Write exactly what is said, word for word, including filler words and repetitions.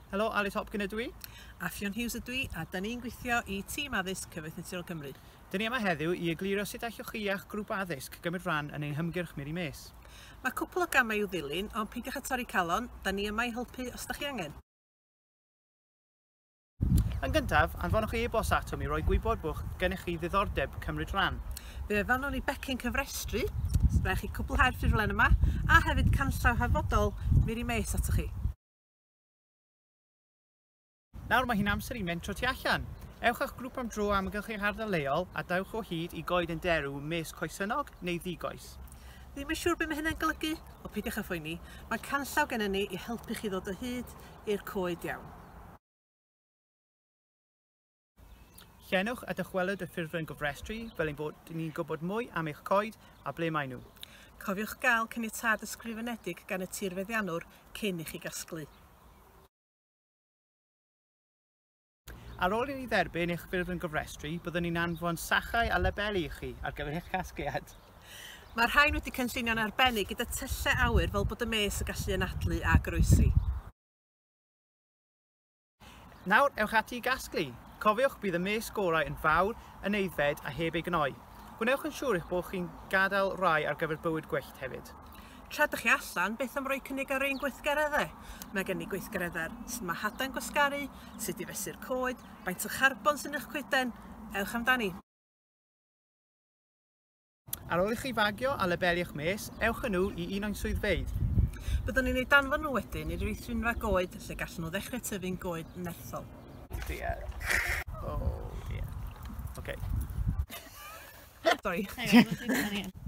Helo, Alice Hopkin ydw i. A Fion Hughes ydw i, a da ni'n gweithio i Tîm Addysg Cyfoeth Naturiol Cymru. Dyn ni yma heddiw i egluro sut allwch chi a'ch grŵp addysg gymryd rhan yn ein hymgyrch Miri Mes. Mae cwpl o gamau i'w ddilyn, ond peidiwch â torri calon, da ni yma i helpu os da chi angen. Yn gyntaf, anfonwch chi e-bost atom i roi gwybod bod gennych chi ddiddordeb cymryd rhan. Fe fanwn ni becyn cyfrestru, sydd rhaid chi cwblhau'r ffurflen yma, a hefyd canllaw hafodol Miri Mes atoch chi. Nawr mae hi'n amser i mynd tro tu allan. Ewch a'ch grŵp am dro amgylch eich ardal leol a dawch o hyd i goed yn derw mes coesynog neu ddigoes. Ddim yn siŵr beth mae hynny'n golygu, o peidiwch â phoeni, mae canllaw gennym ni i helpu chi ddod o hyd i'r coed iawn. Llenwch a dychwelyd y ffurflen gofrestru fel ein bod ni'n gwybod mwy am eich coed a ble maen nhw. Cofiwch gael caniatâd ysgrifenedig gan y tirfeddiannwr cyn i chi gasglu. Ar ôl i ni dderbyn eich ffurflen gofrestru, byddwn ni'n anfon sachau a labelu i chi ar gyfer eich casgliad. Mae'r rhain wedi cynllunio'n arbennig gyda tyllau awyr fel bod y mes yn gallu anadlu a groesi. Nawr, ewch ati i gasglu. Cofiwch bydd y mes gorau yn fawr, yn eiddfed a heb ei gnoi. Gwnewch yn siŵr eich bod chi'n gadael rai ar gyfer bywyd gwyllt hefyd. Tra ydych chi allan, beth am roi cynnig ar ein gweithgareddau? Mae gen i gweithgareddau sydd mae hadau'n gwasgaru, sut i fesu'r coed, faint o charbon sy'n eich coeden. Ewch amdani. Ar ôl i chi fagio a labelu eich mes, ewch yn nhw i un o'n swyddfeydd. Byddwn ni'n ei danfon nhw wedyn i'r weithredfa goed lle gallen nhw ddechrau tyfu'n goed nethol. Dear. Oh dear. Okay. Sorry. Hang on, let's do that again.